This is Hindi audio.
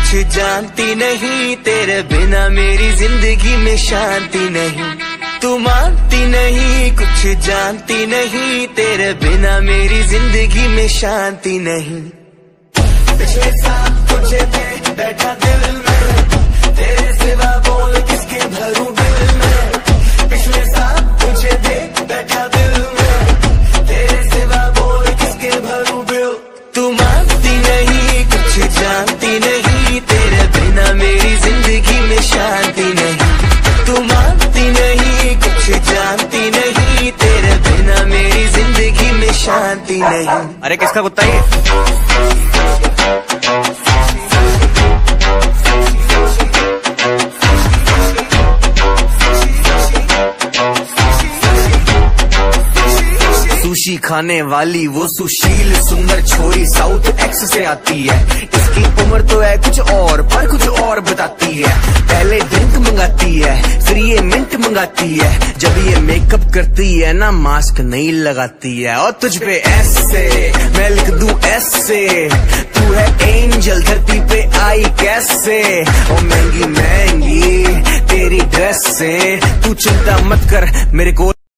कुछ जानती नहीं, तेरे बिना मेरी जिंदगी में शांति नहीं। तू मानती नहीं, कुछ जानती नहीं, तेरे बिना मेरी जिंदगी में शांति नहीं। पिछले साल तुझे देख बैठा दिल में, तेरे सिवा बोल किसके भरूं दिल में। पिछले साल तुझे देख बैठा दिल में, तेरे सिवा बोल किसके भरूं दिल। तू मानती नहीं, कुछ जानती नहीं, तेरे बिना मेरी जिंदगी में शांति नहीं। तू मानती नहीं, कुछ जानती नहीं, तेरे बिना मेरी जिंदगी में शांति नहीं। अरे किसका कुत्ता ये? सुशी खाने वाली वो सुशील सुंदर छोरी साउथ एक्स से आती है। इसकी उम्र तो है कुछ और पर कुछ और बताती है। पहले ड्रिंक मंगाती है, फिर ये मिंट मंगाती है। जब ये मेकअप करती है ना मास्क नहीं लगाती है। और तुझ पे ऐसे मैं लिख दूं ऐसे, तू है एंजल धरती पे आई कैसे। और महंगी महंगी तेरी ड्रेस से, तू चिंता मत कर मेरे को